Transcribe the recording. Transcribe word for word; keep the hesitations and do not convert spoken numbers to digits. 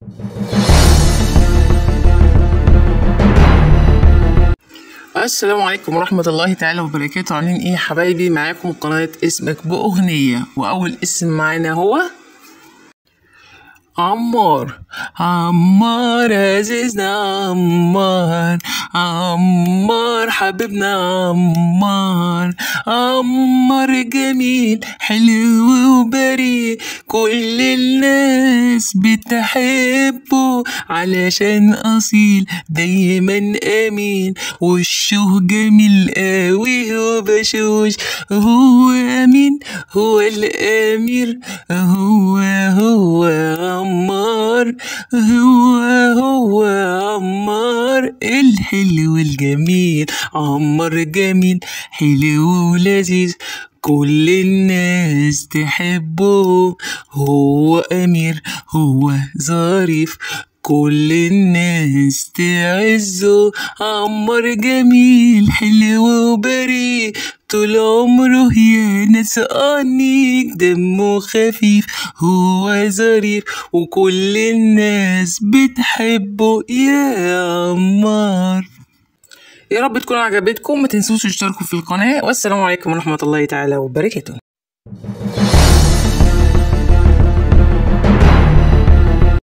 السلام عليكم ورحمة الله تعالى وبركاته. عاملين ايه يا حبايبي؟ معاكم قناة اسمك بأغنية، وأول اسم معانا هو عمار. عمار عزيزنا عمار، عمار حبيبنا عمار. عمار جميل حلو وبريء، كل الناس بتحبه علشان أصيل دايما أمين، وشه جميل قوي وبشوش. هو أمين، هو الأمير، هو هو عمار، هو هو عمار الحلو الجميل. عمار جميل حلو ولذيذ، كل الناس تحبه. هو أمير، هو ظريف، كل الناس تعزه. عمار جميل حلو وبريء، طول عمره يا ناس أنيق، دمه خفيف، هو ظريف، وكل الناس بتحبه يا عمار. يا رب تكون عجبتكم، ما تنسوش تشتركوا في القناة، والسلام عليكم ورحمة الله تعالى وبركاته.